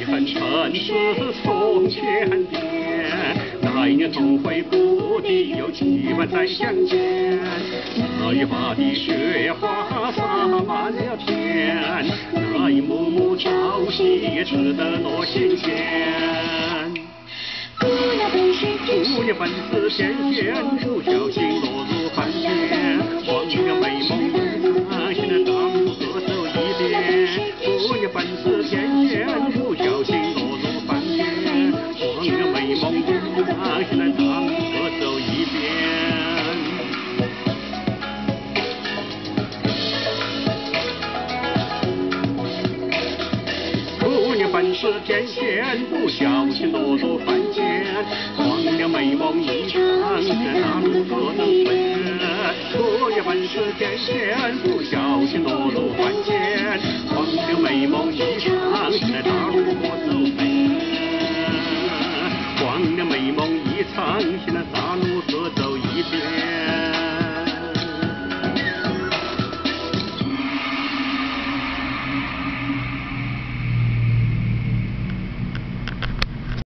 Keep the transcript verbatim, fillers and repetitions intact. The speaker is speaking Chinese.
恨曾是从前边，来年重回故地，有期盼再相见。那一把的雪花洒满了天，那一幕幕朝夕也值得多新鲜。 姑娘本是天仙， 姑娘本是天仙，不小心落入凡间，忘了美梦一场，现在当初各走一边。姑娘本是天仙，不小心落入凡间，忘了美梦一场，现在当初各走一边。姑娘本是天仙，不小心落入凡间，忘了美梦一场，在大陆各走分。姑娘本是天仙，不小心落入凡间，忘了美梦一场，在大陆。